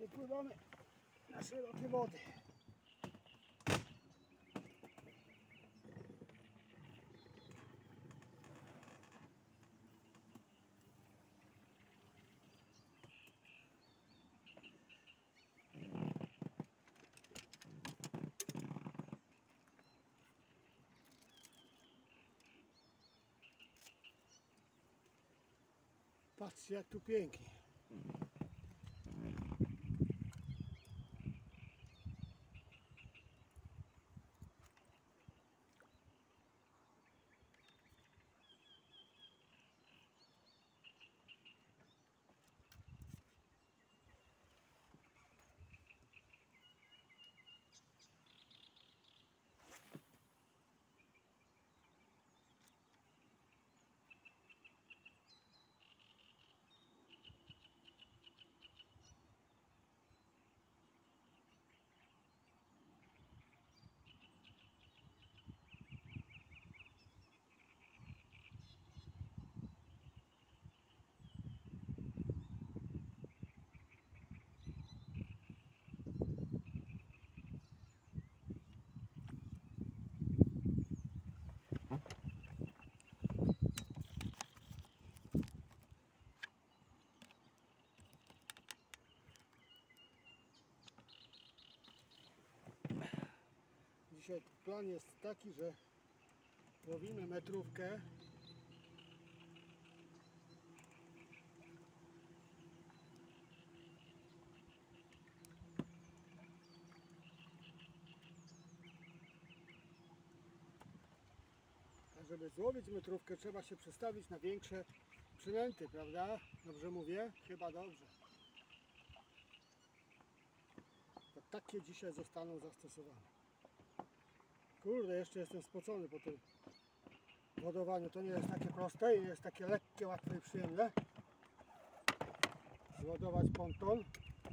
Wypływamy na szerokie wody. Patrzcie, jak tu pięknie. Dzisiaj plan jest taki, że łowimy metrówkę. A żeby złowić metrówkę, trzeba się przestawić na większe przynęty, prawda? Dobrze mówię? Chyba dobrze. To takie dzisiaj zostaną zastosowane. Kurde, jeszcze jestem spocony po tym wodowaniu. To nie jest takie proste i nie jest takie lekkie, łatwe i przyjemne. Zładować ponton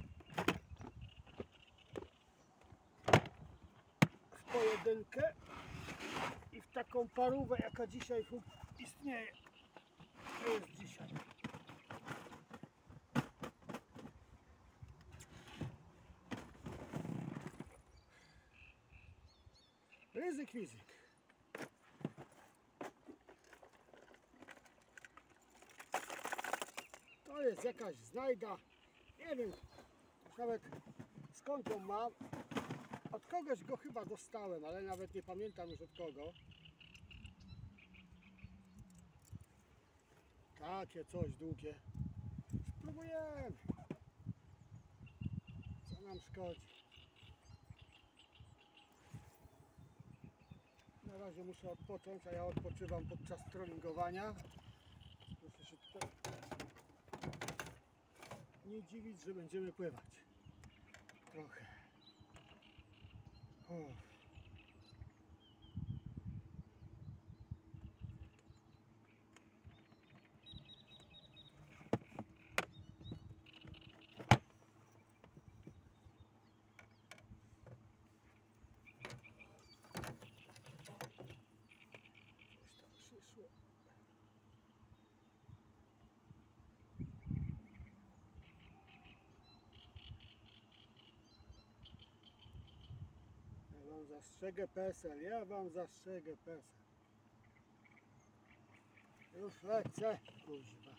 w pojedynkę i w taką parówę, jaka dzisiaj istnieje. To jest dzisiaj. Ryzyk, fizyk. To jest jakaś znajda. Nie wiem nawet skąd ją mam. Od kogoś go chyba dostałem, ale nawet nie pamiętam już od kogo. Takie coś długie. Spróbujemy. Co nam szkodzi? Na razie muszę odpocząć, a ja odpoczywam podczas trollingowania. Proszę się tutaj nie dziwić, że będziemy pływać. Trochę. O. Przyszło. Ja wam zastrzegę PESEL, ja wam zastrzegę PESEL. Już lecę, kuźwa.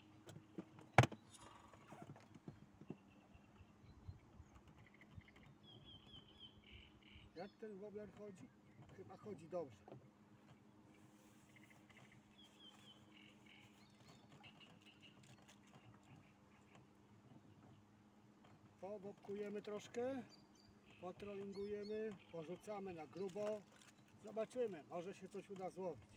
Jak ten wobler chodzi? Chyba chodzi dobrze. Powopkujemy troszkę, potrollingujemy, porzucamy na grubo. Zobaczymy, może się coś uda złowić.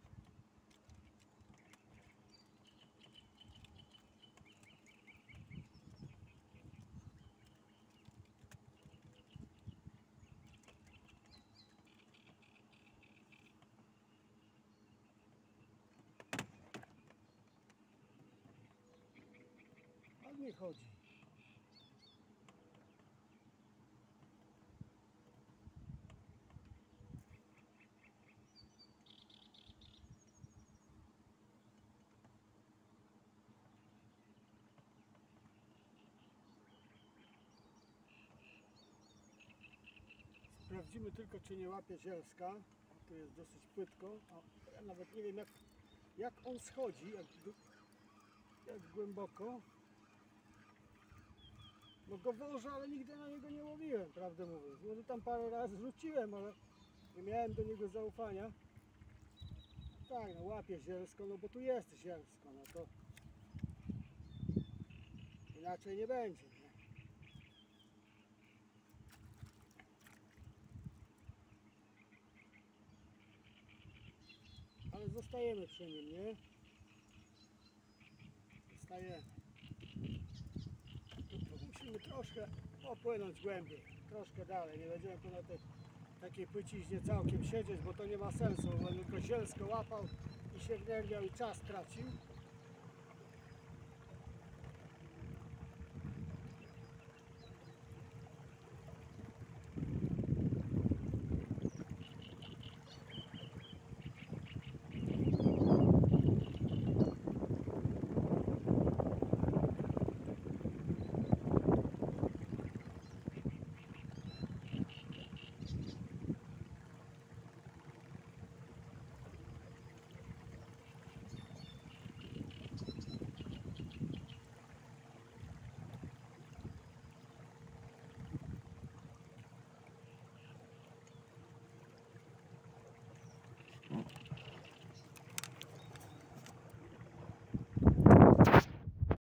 Ładnie chodzi. sprawdzimy tylko, czy nie łapie zielska. Tu jest dosyć płytko. A ja nawet nie wiem, jak on schodzi, jak głęboko. No go wożę, ale nigdy na niego nie łowiłem, prawdę mówiąc. Może tam parę razy rzuciłem, ale nie miałem do niego zaufania. Tak, no łapie zielsko, no bo tu jest zielsko, no to inaczej nie będzie, nie? Ale zostajemy przy nim, nie? Zostajemy. Tu musimy troszkę popłynąć głębiej, troszkę dalej. Nie będziemy tu na tej takiej płyciźnie całkiem siedzieć, bo to nie ma sensu. On tylko zielsko łapał i się wnerwiał i czas tracił.